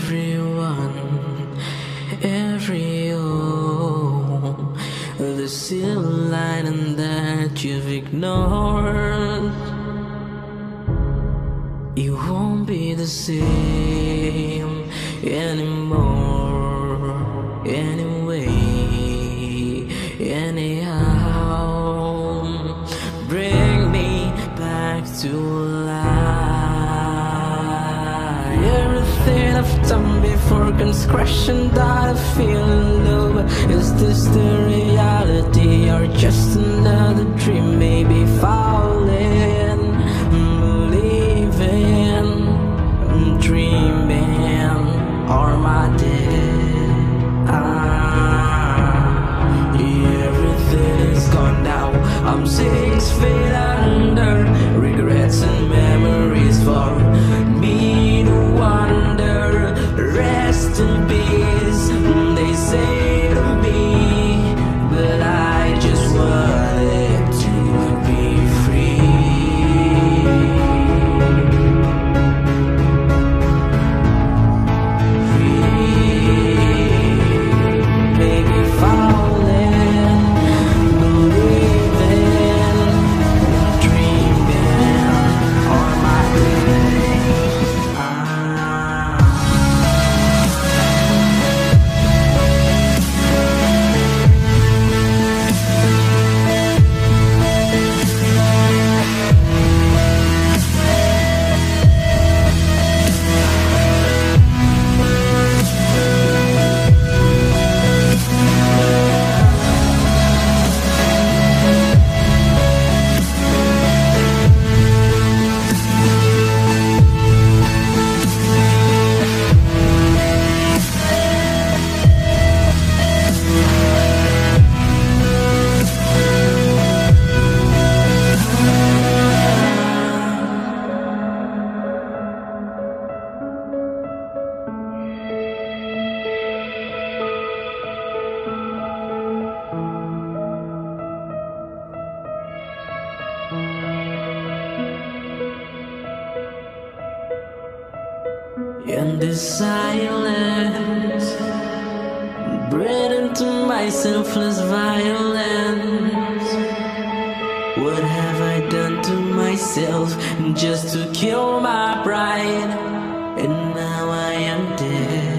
everyone, every home. The silver lining that you've ignored, you won't be the same anymore. Anyway, anyhow, bring me back to life. Everything I've done before comes crashing down. I feel low, but is this the reality or just another dream? Maybe falling, believing, dreaming, or am I dead? Everything is gone now. I'm 6 feet under. Regrets and memories for me to wonder. Rest in peace, they say to me, but I just wanted to be free. Maybe falling, believing, dreaming, on my way. In this silence, breathe into my selfless violence. What have I done to myself just to kill my pride? And now I am dead.